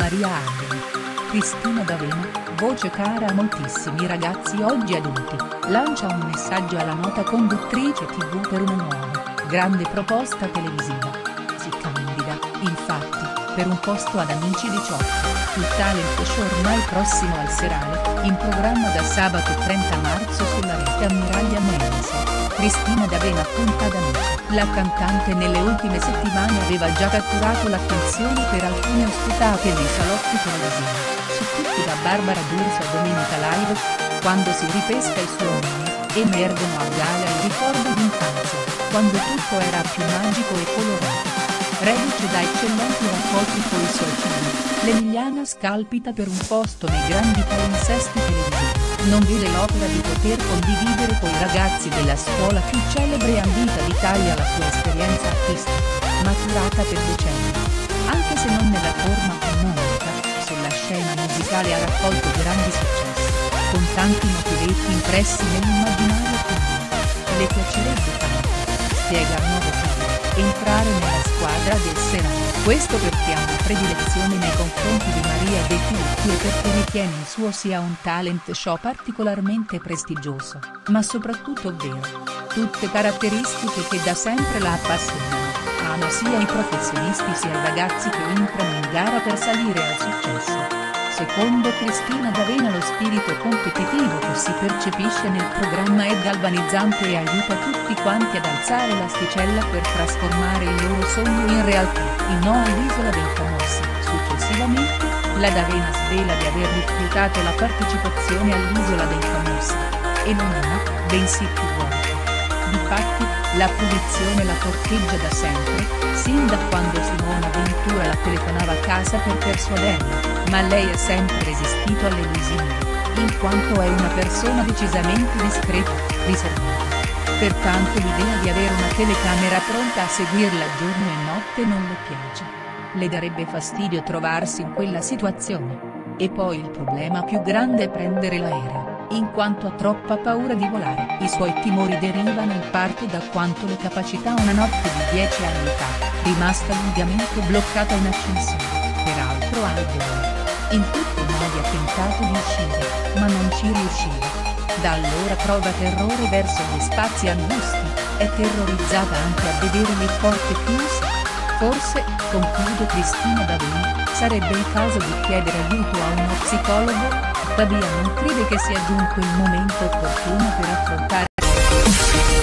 Maria Angeli. Cristina D'Avena, voce cara a moltissimi ragazzi oggi adulti, lancia un messaggio alla nota conduttrice TV per una nuova, grande proposta televisiva. Si candida, infatti, per un posto ad Amici 18, il talent show ormai prossimo al serale, in programma da sabato 30 marzo sulla rete ammiraglia Mediaset. Cristina D'Avena punta ad Amici. La cantante nelle ultime settimane aveva già catturato l'attenzione per alcune ospitate nei salotti televisivi, su tutti da Barbara D'Urso a Domenica Live. Quando si ripesca il suo nome, emergono a gala i ricordi d'infanzia, quando tutto era più magico e colorato. Reduce da eccellenti rapporti coi suoi figli, l'emiliana scalpita per un posto nei grandi palinsesti televisivi. Non vede l'opera di poter condividere coi ragazzi della scuola più celebre e ambita d'Italia la sua esperienza artistica, maturata per decenni. Anche se non nella forma canonica, sulla scena musicale ha raccolto grandi successi, con tanti motivetti impressi nell'immaginario comune. Le piacerebbe tanto, spiega al Nuovo Film, entrare nella squadra del serale. Questo perché ha una predilezione nei confronti di Maria De Filippi e perché ritiene il suo sia un talent show particolarmente prestigioso, ma soprattutto vero. Tutte caratteristiche che da sempre la appassionano, ama sia i professionisti sia i ragazzi che entrano in gara per salire al successo. Secondo Cristina D'Avena lo spirito competitivo che si percepisce nel programma è galvanizzante e aiuta tutti quanti ad alzare l'asticella per trasformare il loro sogno in realtà. In No all'Isola dei Famosi. Successivamente, la D'Avena svela di aver rifiutato la partecipazione all'Isola dei Famosi. E non una, bensì più volte. Difatti, la produzione la corteggia da sempre, sin da quando Simona Ventura la telefonava a casa per persuaderla, ma lei ha sempre resistito alle lusinghe, in quanto è una persona decisamente discreta, riservata. Pertanto l'idea di avere una telecamera pronta a seguirla giorno e notte non le piace. Le darebbe fastidio trovarsi in quella situazione. E poi il problema più grande è prendere l'aereo, in quanto ha troppa paura di volare. I suoi timori derivano in parte da quanto le capacità una notte di 10 anni fa, rimasta lungamente bloccata in ascensore, peraltro al volo. In tutti i modi ha tentato di uscire, ma non ci riusciva. Da allora prova terrore verso gli spazi angusti, è terrorizzata anche a vedere le porte chiuse. Forse, conclude Cristina D'Avena, sarebbe il caso di chiedere aiuto a uno psicologo, tuttavia non crede che sia giunto il momento opportuno per affrontare